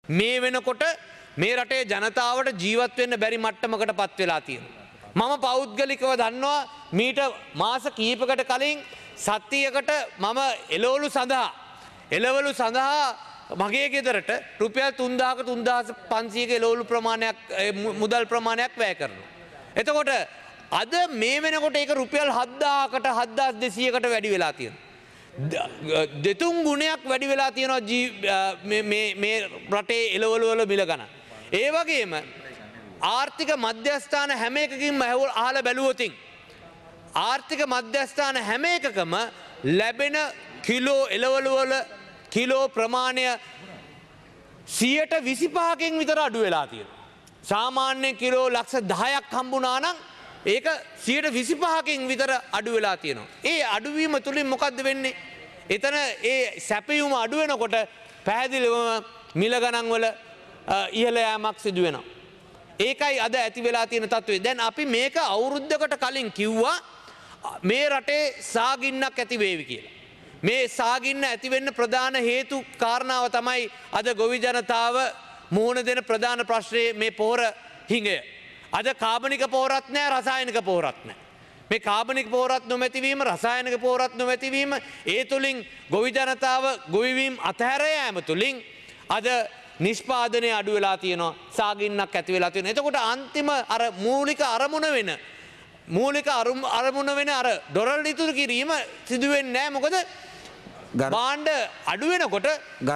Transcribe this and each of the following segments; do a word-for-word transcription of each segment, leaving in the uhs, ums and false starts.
මේ වෙනකොට මේ රටේ ජනතාවට ජීවත් වෙන්න බැරි මට්ටමකට පත් වෙලා තියෙනවා. මම පෞද්ගලිකව දන්නවා මීට මාස කිහිපයකට කලින් සතියකට මම එළවලු සඳහා එළවලු සඳහා මගේ ගෙදරට රුපියල් තුන්දාහක තුන්දාස් පන්සීයක එළවලු ප්‍රමාණයක් මුදල් ප්‍රමාණයක් වැය කරනවා. එතකොට අද මේ වෙනකොට ඒක රුපියල් හත්දාහකට හත්දාස් දෙසීයකට වැඩි වෙලා තියෙනවා. දෙතුන් ගුණයක් වැඩි වෙලා තියෙනවා මේ රටේ එළවලු වල මිල ගණන්. ඒ වගේම ආර්ථික මධ්‍යස්ථාන හැම එකකින්ම අහලා බැලුවොතින් ආර්ථික මධ්‍යස්ථාන හැම එකකම ලැබෙන කිලෝ එළවලු වල කිලෝ ප්‍රමාණය සියයට විසිපහකින් විතර අඩු වෙලා තියෙනවා. සාමාන්‍ය කිලෝ ලක්ෂ දහයක් හම්බුණා නම් ඒක සියයට විසිපහකින් විතර අඩු වෙලා තියෙනවා. ඒ අඩුවීම තුලින් මොකද්ද වෙන්නේ? එතන ඒ සැපයුම අඩු වෙනකොට පැහැදිලිවම මිල ගණන් වල ඉහළ යාමක් සිදු වෙනවා. ඒකයි අද ඇති වෙලා තියෙන තත්ත්වය. දැන් අපි මේක අවුරුද්දකට කලින් කිව්වා මේ රටේ සාගින්නක් ඇති වේවි කියලා. මේ සාගින්න ඇති වෙන්න ප්‍රධාන හේතු කාරණාව තමයි අද ගොවි ජනතාව මුහුණ දෙන ප්‍රධාන ප්‍රශ්නේ මේ පොහොර හිඟය. අද කාබනික පොහොරත් නැහැ, රසායනික පොහොරත් නැහැ. මේ කාබනික පොහොරත් නොමැතිවීම, රසායනික පොහොරත් නොමැතිවීම, ඒ තුලින් ගොවි ජනතාව ගොවිවීම අතහැර යාම තුලින් අද නිෂ්පාදනය අඩු වෙලා තියෙනවා, සාගින්නක් ඇති වෙලා තියෙනවා. එතකොට අන්තිම අර මූලික අරමුණ වෙන මූලික අරමුණ වෙන අර ඩොලර් ඉතුරු කිරීම සිදු වෙන්නේ නැහැ. මොකද භාණ්ඩ අඩු වෙනකොට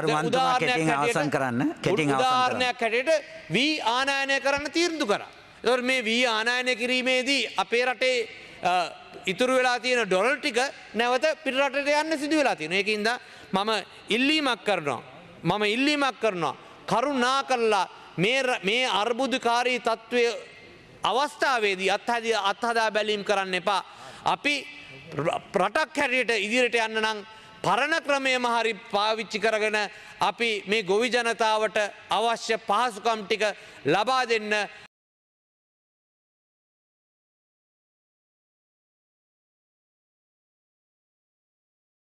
උදාහරණයක් හැටියට වී ආනයනය කරන්න තීරණය කරා. ඒතකොට මේ වී ආනයනය කිරීමේදී අපේ රටේ ඉතුරු වෙලා තියෙන ඩොලර් ටික නැවත පිටරටට යන්න සිදු වෙලා තියෙනවා. ඒකින්ද මම ඉල්ලීමක් කරනවා. මම ඉල්ලීමක් කරනවා. කරුණා කරලා මේ මේ අර්බුදකාරී තත්ත්වය අවස්ථාවේදී අත්හදා බැලීම් කරන්න එපා. අපි රටක් හැටියට ඉදිරියට යන්න නම් පරණ ක්‍රමයම හරි පාවිච්චි කරගෙන අපි මේ ගොවි ජනතාවට අවශ්‍ය පහසුකම් ටික ලබා දෙන්න